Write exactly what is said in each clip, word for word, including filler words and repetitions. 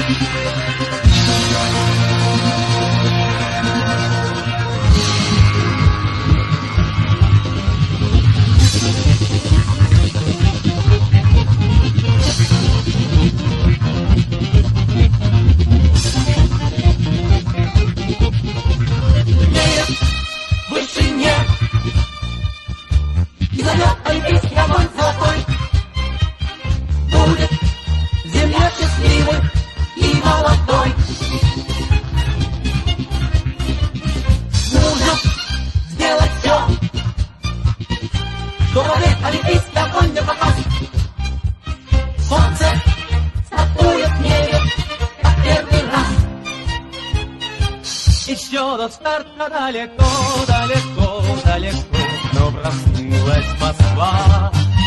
До старта далеко, далеко, далеко, но проснулась Москва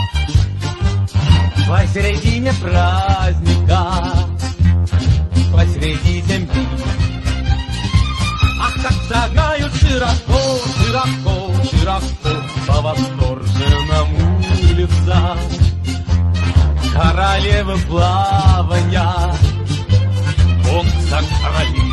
посередине праздника, посреди земли. Ах, как шагают широко, широко, широко по восторженным улицам королевы плавания, бокса короли.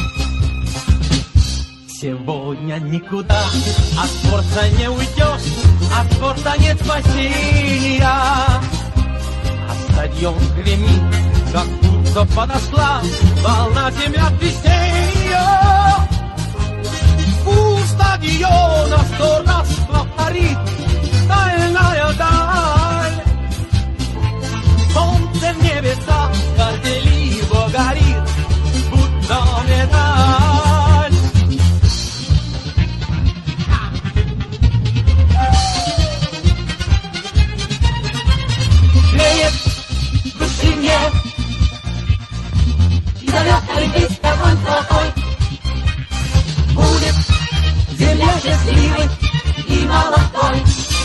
Сегодня никуда от спорта не уйдешь, от спорта нет спасения. А стадион гремит, как будто подошла волна земля весенняя. У стадиона сто раз повторит стальная даль. Солнце в небесах горделиво горит, будто медаль. И зовет олимпийский огонь золотой. Будет земля счастливой и молодой.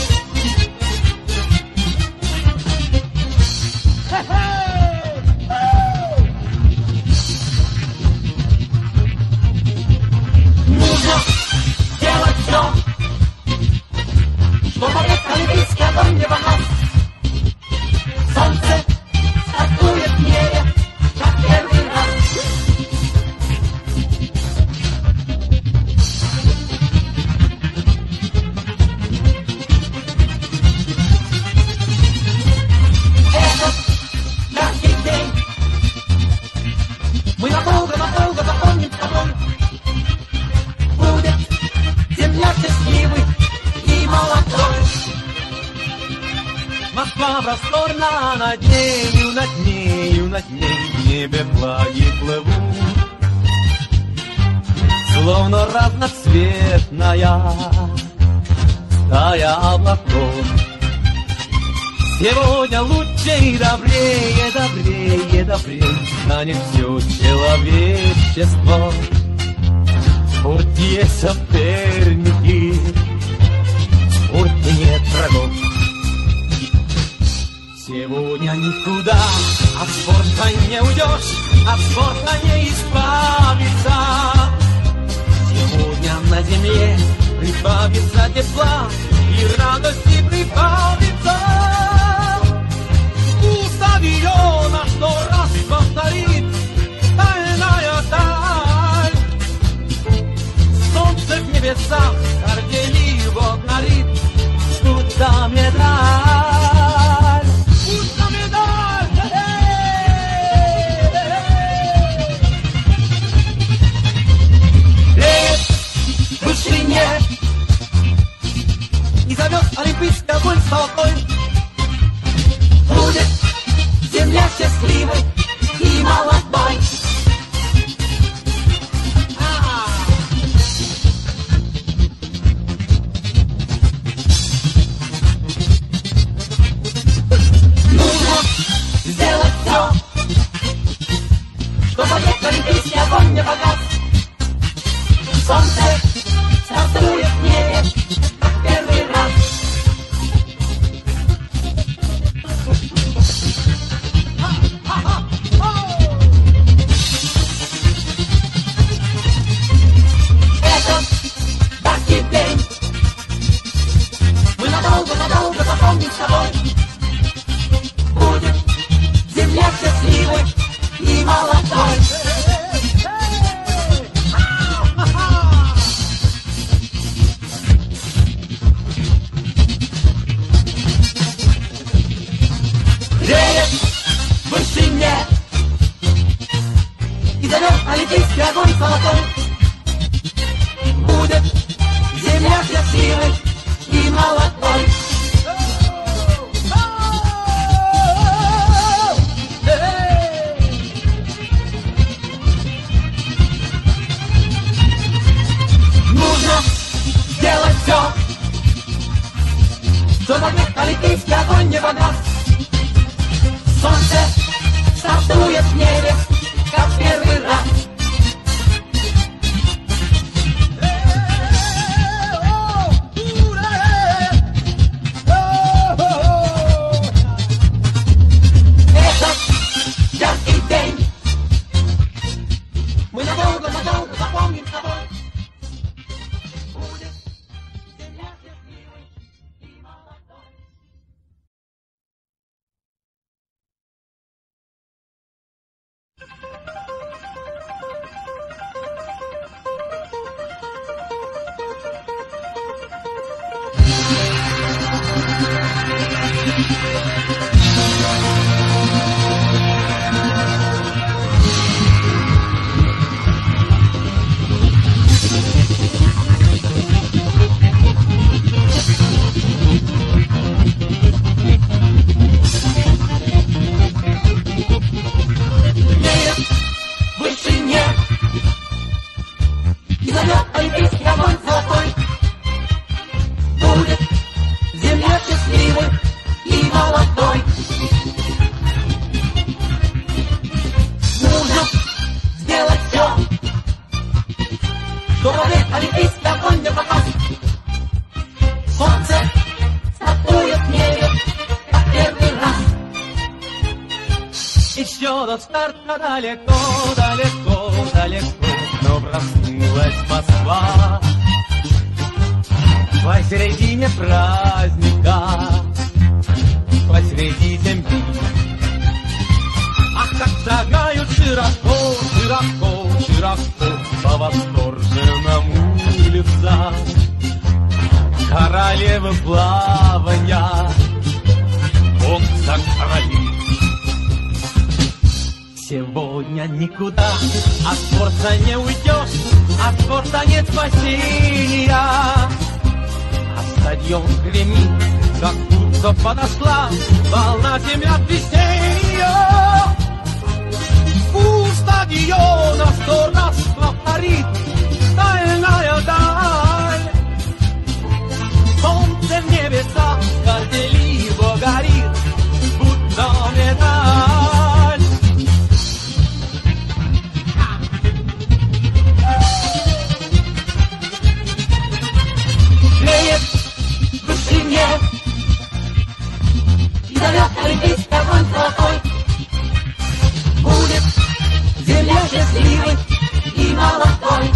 Нужно делать все, что дает олимпийский огонь не погас. Солнце стартует в небе, как первый раз. Этот яркий день мы надолго-надолго запомним с тобой. Будет земля счастливой и молодой. Москва просторна, над нею, над нею, над ней в небе флаги плывут, словно разноцветная стая облаков. Сегодня лучше и добрее, добрее, добрее станет все человечество. В спорте есть соперники, в спорте нет врагов. Сегодня никуда от спорта не уйдешь, от спорта не избавиться. Сегодня на земле прибавится тепла и радости прибавится. У стадиона сто раз повторит стальная даль. Солнце в небесах горделиво горит, будто медаль. И зовет олимпийский огонь золотой. Будет земля счастливой и молодой. счастливый и молодой. Нужно сделать все, чтобы олимпийский огонь не погас. Солнце стартует в небе, как в первый раз. Этот яркий день мы надолго, надолго запомним с тобой. Будет земля счастливой и молодой. В вышине и зовет олимпийский огонь золотой. Будет земля счастливой и молодой. Нужно сделать все, чтобы олимпийский огонь не погас. Солнце стартует в небе, как первый раз. Еще до старта далеко, далеко, далеко, но проснулась Москва посередине праздника, посреди земли. Ах, как шагают широко, широко, широко по восторженным улицам королевы плавания, бокса короли. Сегодня никуда от спорта не уйдешь, от спорта нет спасения. А стадион гремит, как будто подошла волна землетрясения. У стадиона сто раз повторит стальная даль. Солнце в небесах горделиво горит, будто медаль. Греет в вышине и зовет олимпийский огонь золотой. Будет земля счастливой и молодой.